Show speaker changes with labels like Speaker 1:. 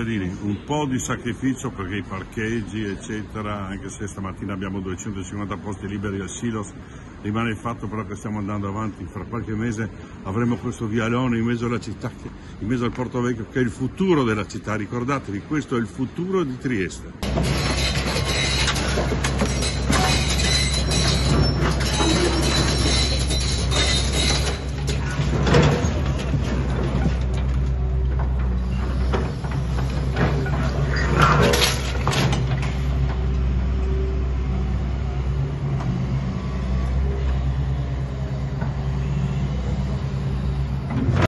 Speaker 1: cittadini, un po' di sacrificio perché i parcheggi eccetera, anche se stamattina abbiamo 250 posti liberi al Silos, rimane il fatto però che stiamo andando avanti. Fra qualche mese avremo questo vialone in mezzo alla città, in mezzo al Porto Vecchio, che è il futuro della città. Ricordatevi, questo è il futuro di Trieste.